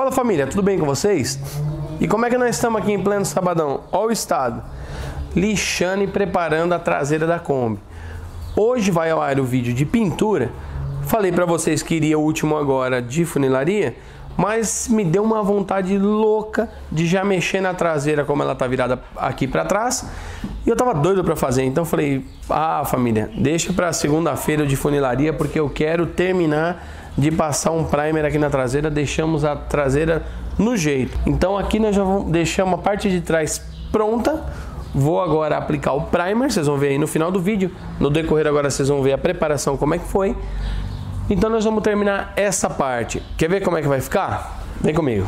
Fala família, tudo bem com vocês? E como é que nós estamos aqui em pleno sabadão? Olha o estado, lixando e preparando a traseira da Kombi. Hoje vai ao ar o vídeo de pintura. Falei para vocês que iria o último agora de funilaria, mas me deu uma vontade louca de já mexer na traseira como ela tá virada aqui para trás. E eu tava doido para fazer, então falei, família, deixa para segunda-feira de funilaria porque eu quero terminar de passar um primer aqui na traseira. Deixamos a traseira no jeito. Então aqui nós já deixamos a parte de trás pronta. Vou agora aplicar o primer, vocês vão ver aí no final do vídeo. No decorrer agora vocês vão ver a preparação, como é que foi. Então nós vamos terminar essa parte. Quer ver como é que vai ficar? Vem comigo.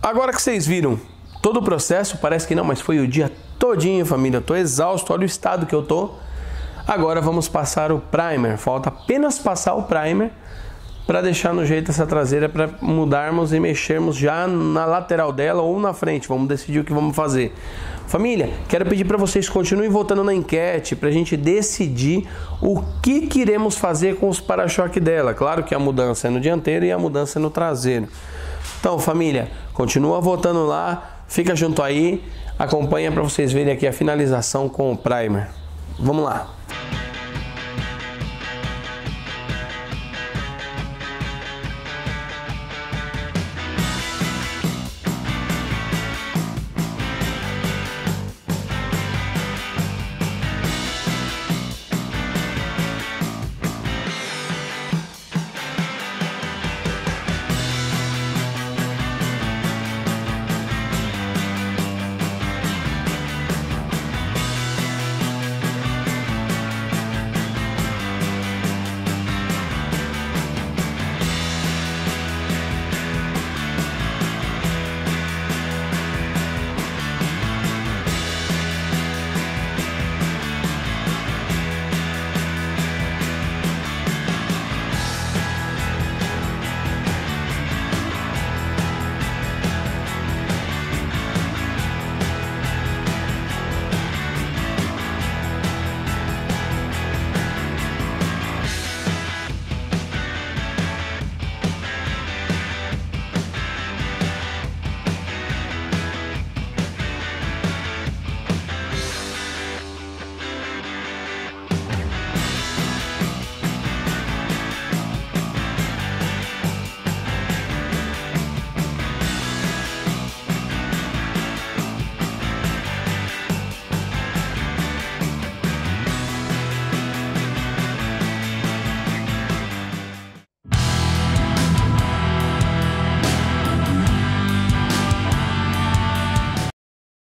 Agora que vocês viram todo o processo, parece que não, mas foi o dia todinho, família. Eu tô exausto, olha o estado que eu tô. Agora vamos passar o primer. Falta apenas passar o primer para deixar no jeito essa traseira, para mudarmos e mexermos já na lateral dela ou na frente. Vamos decidir o que vamos fazer. Família, quero pedir para vocês continuem votando na enquete para a gente decidir o que iremos fazer com os para-choque dela. Claro que a mudança é no dianteiro e a mudança é no traseiro. Então, família, continua votando lá, fica junto aí, acompanha para vocês verem aqui a finalização com o primer. Vamos lá.